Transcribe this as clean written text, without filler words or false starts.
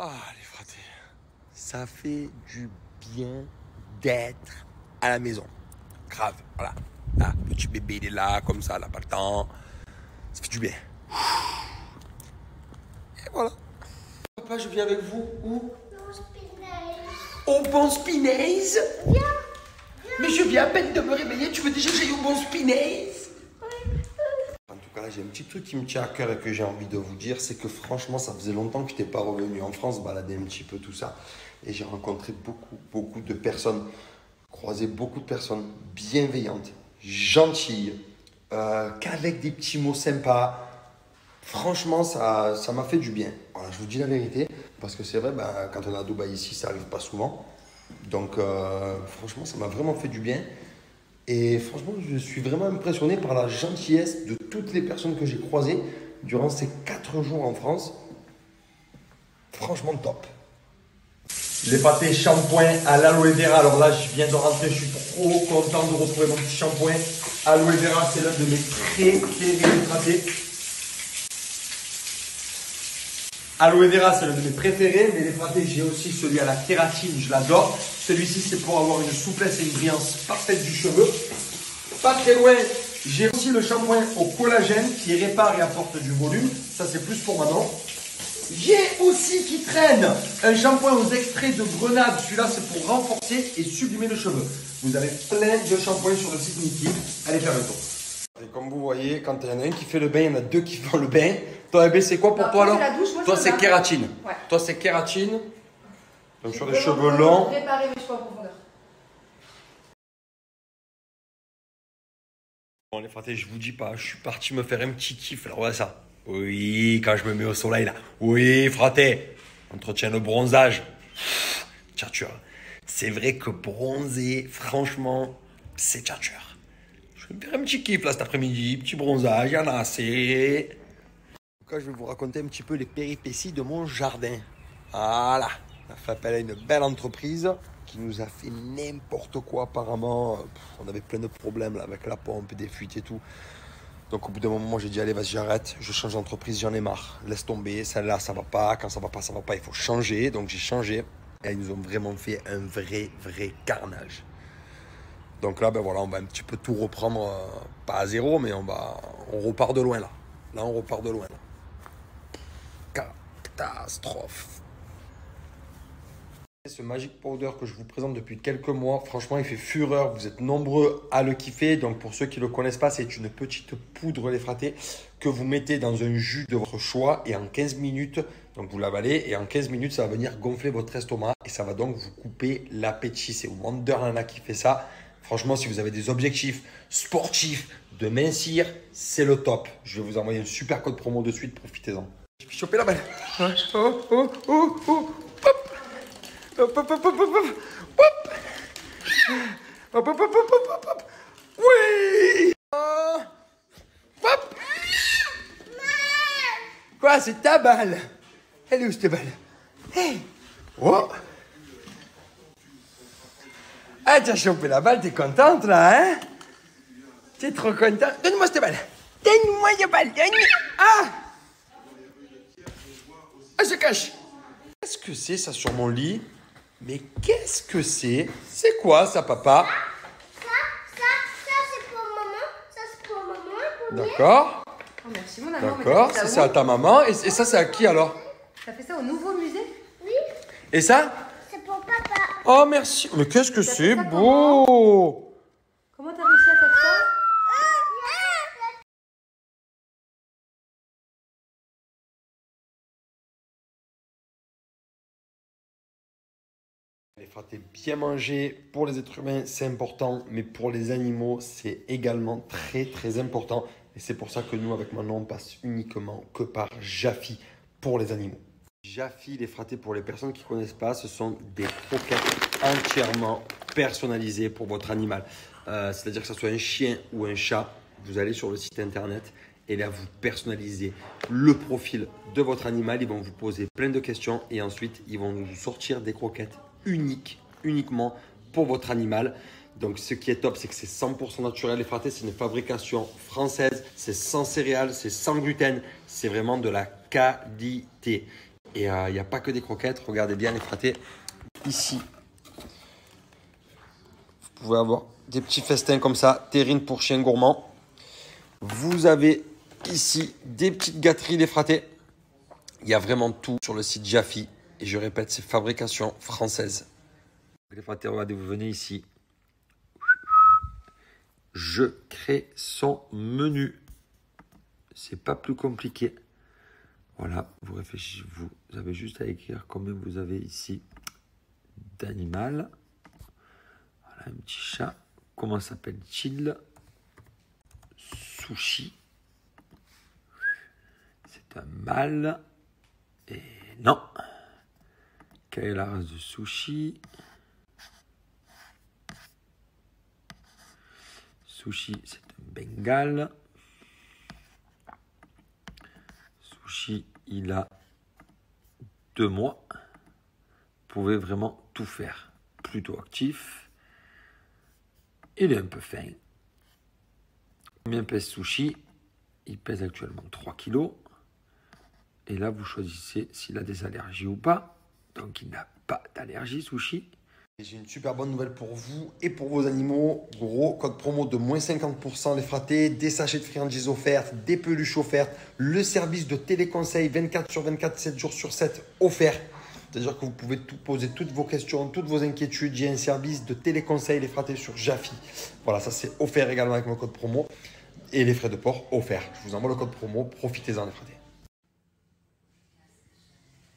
Ah, les fratés, ça fait du bien d'être à la maison. Grave, voilà. Ah, petit bébé, il est là, comme ça, il n'a pas le temps. Ça fait du bien. Et voilà. Papa, je viens avec vous où? Au Bon Spinaise. Viens. Mais je viens à peine de me réveiller, tu veux déjà que j'aille au Bon Spinaise? En tout cas, là, j'ai un petit truc qui me tient à cœur et que j'ai envie de vous dire, c'est que franchement, ça faisait longtemps que je n'étais pas revenu en France, balader un petit peu tout ça. Et j'ai rencontré beaucoup de personnes, croisé beaucoup de personnes bienveillantes, gentilles, qu'avec des petits mots sympas. Franchement, ça m'a fait du bien. Voilà, je vous dis la vérité, parce que c'est vrai, quand on est à Dubaï ici, ça n'arrive pas souvent. Donc, franchement, ça m'a vraiment fait du bien. Et franchement, je suis vraiment impressionné par la gentillesse de toutes les personnes que j'ai croisées durant ces 4 jours en France. Franchement, top. Les pâtés shampoing à l'aloe vera. Alors là, je viens de rentrer, je suis trop content de retrouver mon petit shampoing. Aloe vera, c'est l'un de mes préférés pâtés. Aloe vera, c'est l'un de mes préférés, mais les pâtés, j'ai aussi celui à la kératine, je l'adore. Celui-ci, c'est pour avoir une souplesse et une brillance parfaite du cheveu. Pas très loin, j'ai aussi le shampoing au collagène qui répare et apporte du volume. Ça, c'est plus pour Manon. J'ai aussi qui traîne un shampoing aux extraits de grenade. Celui-là, c'est pour renforcer et sublimer le cheveu. Vous avez plein de shampoings sur le site Niki. Allez faire le tour. Et comme vous voyez, quand il y en a un qui fait le bain, il y en a deux qui font le bain. Toi, bébé, c'est quoi pour toi alors? Toi, c'est kératine. Ouais. Toi, c'est kératine. Donc, sur les cheveux longs. Réparer mes cheveux en profondeur. Bon, les fratés, je vous dis pas, je suis parti me faire un petit kiff. Alors, voilà ça. Oui, quand je me mets au soleil là. Oui, fraté. Entretient le bronzage. Tchatcheur. C'est vrai que bronzer, franchement, c'est tchatcheur. Je vais me faire un petit kiff là cet après-midi. Petit bronzage, il y en a assez. En tout cas, je vais vous raconter un petit peu les péripéties de mon jardin. Voilà. On a fait appel à une belle entreprise qui nous a fait n'importe quoi apparemment. On avait plein de problèmes là, avec la pompe, des fuites et tout. Donc au bout d'un moment, j'ai dit allez, vas-y, j'arrête, je change d'entreprise, j'en ai marre. Laisse tomber, celle-là, ça va pas. Quand ça va pas, il faut changer. Donc j'ai changé. Et ils nous ont vraiment fait un vrai carnage. Donc là, voilà, on va un petit peu tout reprendre, pas à zéro, mais on repart de loin là. Là, on repart de loin là. Catastrophe. Ce Magic Powder que je vous présente depuis quelques mois, franchement, il fait fureur. Vous êtes nombreux à le kiffer. Donc, pour ceux qui ne le connaissent pas, c'est une petite poudre, les fratés, que vous mettez dans un jus de votre choix. Et en 15 minutes, donc vous l'avalez. Et en 15 minutes, ça va venir gonfler votre estomac. Et ça va donc vous couper l'appétit. C'est Wonder Nana qui fait ça. Franchement, si vous avez des objectifs sportifs de mincir, c'est le top. Je vais vous envoyer un super code promo de suite. Profitez-en. Je vais choper la balle. Hop, hop, hop, hop, hop, hop. Hop, hop, hop, hop, hop, hop. Oui. Hop. Quoi, c'est ta balle? Elle est où cette balle? Hey. Oh. Ah, t'as chopé la balle, t'es contente là, hein? T'es trop contente. Donne-moi cette balle. Donne-moi cette balle. Ah. Elle se cache. Qu'est-ce que c'est ça sur mon lit? Mais qu'est-ce que c'est? C'est quoi ça, papa? Ça, c'est pour maman. Ça, c'est pour maman. D'accord. Oh, merci, mon amour. D'accord, ça c'est à ta maman. Et ça c'est à qui alors? T'as fait ça au nouveau musée? Oui. Et ça? C'est pour papa. Oh merci. Mais qu'est-ce que c'est ça beau! Comment t'as réussi à faire ça? Les fratés bien manger pour les êtres humains, c'est important, mais pour les animaux, c'est également très important. Et c'est pour ça que nous, avec Manon, on passe uniquement que par Jaffy pour les animaux. Jaffy, les fratés, pour les personnes qui ne connaissent pas, ce sont des croquettes entièrement personnalisées pour votre animal. C'est-à-dire que ce soit un chien ou un chat, vous allez sur le site internet et là, vous personnalisez le profil de votre animal. Ils vont vous poser plein de questions et ensuite, ils vont vous sortir des croquettes uniquement pour votre animal. Donc ce qui est top, c'est que c'est 100% naturel. Les fratés, c'est une fabrication française, c'est sans céréales, c'est sans gluten, c'est vraiment de la qualité. Et il n'y a pas que des croquettes. Regardez bien les fratés. Ici, vous pouvez avoir des petits festins comme ça. Terrine pour chien gourmand. Vous avez ici des petites gâteries, les fratés. Il y a vraiment tout sur le site Jaffy. Et je répète, c'est fabrication française. Les fratés, regardez, vous venez ici. Je crée son menu. C'est pas plus compliqué. Voilà, vous réfléchissez, vous avez juste à écrire combien vous avez ici d'animal. Voilà, un petit chat. Comment s'appelle-t-il? Sushi. C'est un mâle. Et non. Quelle est la race de sushi? Sushi, c'est un Bengale. Sushi, il a 2 mois. Vous pouvez vraiment tout faire. Plutôt actif. Il est un peu fin. Combien pèse Sushi? Il pèse actuellement 3 kg. Et là, vous choisissez s'il a des allergies ou pas. Donc, il n'a pas d'allergie, Sushi. J'ai une super bonne nouvelle pour vous et pour vos animaux. Gros code promo de moins 50% les fratés, des sachets de friandises offertes, des peluches offertes, le service de téléconseil 24 sur 24, 7 jours sur 7 offert. C'est-à-dire que vous pouvez poser toutes vos questions, toutes vos inquiétudes. Il y a un service de téléconseil les fratés sur Jaffy. Voilà, ça c'est offert également avec mon code promo. Et les frais de port offerts. Je vous envoie le code promo, profitez-en les fratés.